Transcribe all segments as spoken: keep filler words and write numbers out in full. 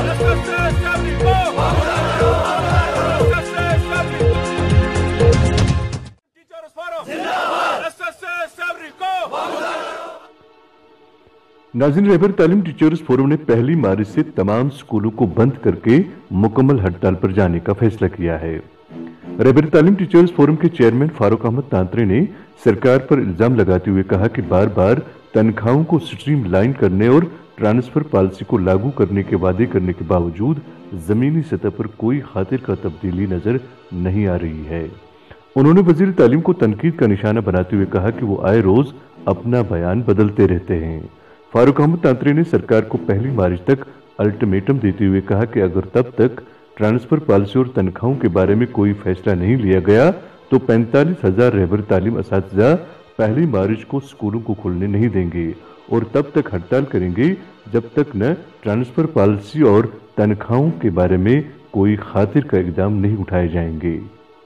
नाज़रीन, रहबर तालीम teachers forum ने पहली मार्च से तमाम स्कूलों को बंद करके मुकम्मल हड़ताल पर जाने का फैसला किया है। रहबर-ए-तालीम टीचर्स फोरम के चेयरमैन फारूक अहमद तांत्रे ने सरकार पर इल्जाम लगाते हुए कहा कि बार बार तनख्वाहों को स्ट्रीम लाइन करने और ट्रांसफर पॉलिसी को लागू करने के वादे करने के बावजूद जमीनी सतह पर कोई खातिर का तब्दीली नजर नहीं आ रही है। उन्होंने वजीर तालीम को तनकीद का निशाना बनाते हुए कहा कि वो आए रोज अपना बयान बदलते रहते हैं। फारूक अहमद तांत्रे ने सरकार को पहली मार्च तक अल्टीमेटम देते हुए कहा कि अगर तब तक ट्रांसफर पॉलिसी और तनख्वाहों के बारे में कोई फैसला नहीं लिया गया तो पैंतालीस हजार रहबर तालीम असातिज़ा पहली मार्च को स्कूलों को खुलने नहीं देंगे और तब तक हड़ताल करेंगे जब तक न ट्रांसफर पॉलिसी और तनख्वाहों के बारे में कोई खातिर का इकदाम नहीं उठाए जाएंगे।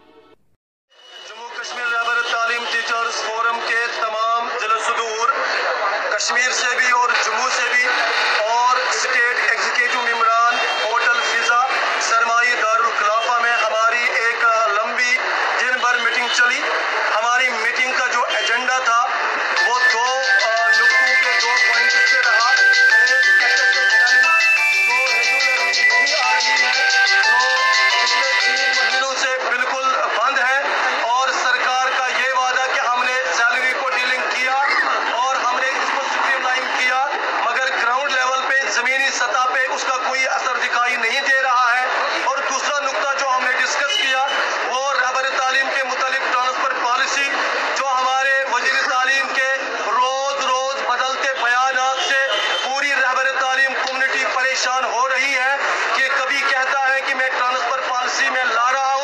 कश्मीर से भी और जम्मू से भी और स्टेट एग्जीक्यूटिव मेंबरान होटल फिजा सरमाई दारुल खिलाफा में हमारी एक लंबी दिन भर मीटिंग चली। हमारी मीटिंग का जो एजेंडा था वो दो नुक्तों के दो पॉइंट से रहा। तो रेगुलरली नहीं आ रही है, तो पिछले तीन महीनों से बिल्कुल बंद है और सरकार का ये वादा कि हमने सैलरी को डीलिंग किया और हमने इसको स्ट्रीमलाइन किया, मगर ग्राउंड लेवल पे जमीनी सतह पे उसका कोई असर दिखाई नहीं दे रहा है। और दूसरा नुक्ता जो हमने डिस्कस किया वो रहबर तालीम के मुतालिक ट्रांसफर पॉलिसी, जो हमारे वजीर तालीम के रोज रोज बदलते बयानात से पूरी रहबर तालीम कम्युनिटी परेशान हो रही है कि कभी कहता है कि मैं ट्रांसफर पॉलिसी में ला रहा